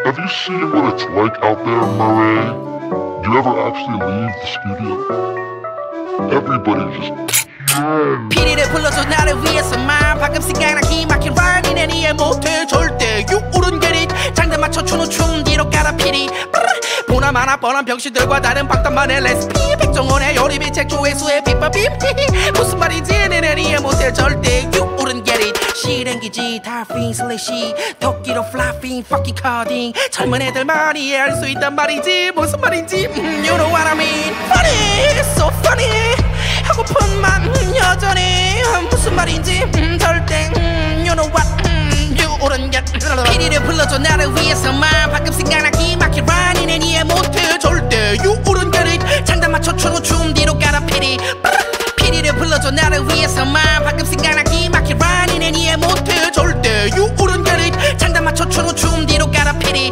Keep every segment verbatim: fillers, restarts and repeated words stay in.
Have you seen what it's like out there, Murray? Do you ever actually leave the studio? Everybody just 피리를 불러줘 나를 위해서만 방금 생각난 기막힌 라인이네 이해 못해 절대 You wouldn't get it 장단 맞춰 추는 춤 뒤로 깔아 피리 보나마나 뻔한 병신들과 다른 박단만의 레시피 백종원의 요리비 책 조회수의 빅밥빔 무슨 말인지 내는 이해 못해 절대 You wouldn't get it 실행기지 달핀 슬래시 도끼로 플라핑 fucking coding 젊은 애들만 이해할 수 있단 말이지 무슨 말인지 mm, You know what I mean Funny so funny 하고픈 맘 음, 여전히 음, 무슨 말인지 음, 절대 음, You know what 음, You wouldn't get 피리를 불러줘 나를 위해서만 방금 생각난 기막힌 라인이네 이해 못해 절대 You wouldn't get it 장단 맞춰 추는 춤 뒤로 깔아 피리 피리를 불러줘 나를 위해서만 방금 생각난 기막힌 라인이네 이해 못해 절대 You wouldn't get it 장단 맞춰 추는 춤 뒤로 깔아 피리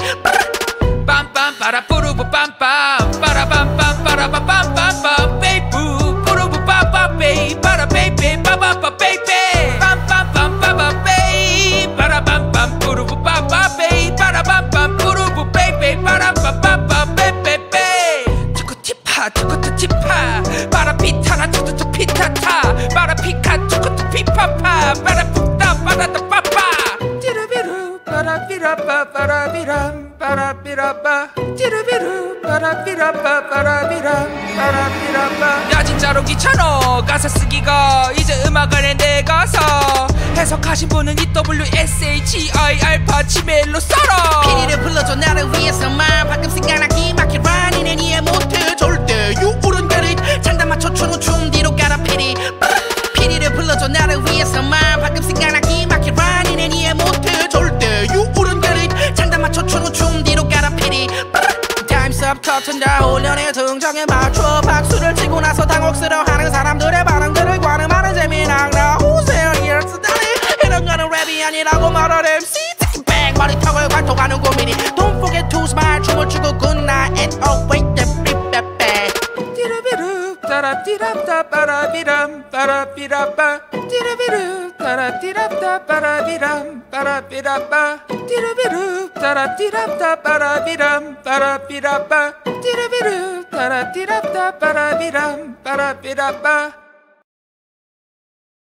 빰빰 빠라 뿌르부 빰빰 빠라 빰빰 빠라 빰빰 베이부 뿌르부 빰빰 베이 빠라 베이베 빠바빠 베이베 빰빰빰 빠바 베이 빠라 빰빰 뿌르부 빰빰 베이 빠라 빰빰 뿌르부 베이베 빠라 빰빰 베이베베 투쿠티파 투쿠투 티파 빠라 피타라 투투투 피타타 빠라 피카 투쿠투 피파파 빠라 푹다 빠라다 빠빠 찌르비루 빠라 비라빠 빠라 비람 빠라비라빠 찌르비루 빠라비라빠 빠라비람 빠라비라빠 야 진짜로 귀찮아 가사 쓰기가 이제 음악을 해 내가서 해석하신 분은 이 더블유 에스 에이치 아이 알파 지메일로 썰어 피리를 불러줘 나를 위해서만 방금 생각난 기막힌 라인이네 이해 못해 절대 You wouldn't get it 장단 맞춰 추는 춤 뒤로 깔아 피리 피리를 불러줘 나를 위해서만 방금 생각난 기막힌 라인이네 이해 못해 절대 You wouldn't get it 장단 맞춰 추는 춤 뒤로 깔아 피리 Time's up 터튼다 훈련의 등장에 맞춰 박수를 치고 나서 당혹스러워하는 사람들의 반응들을 관음하는 재미난 나 Who's there here today 이런 거는 랩이 아니라고 말할 엠씨 특히 백 머리턱을 관통하는 고민이 Don't forget to smile 춤을 추고 good night and always the flip that back 띠르비루 따라띠랍다 빠라비람 빠라비라빠 띠르비루 따라띠랍다 빠라비람 빠라비라빠 띠르비루 따라띠랍다 빠라비람 빠라비라빠 띠르비루 따라띠랍다 빠라비람 빠라비라빠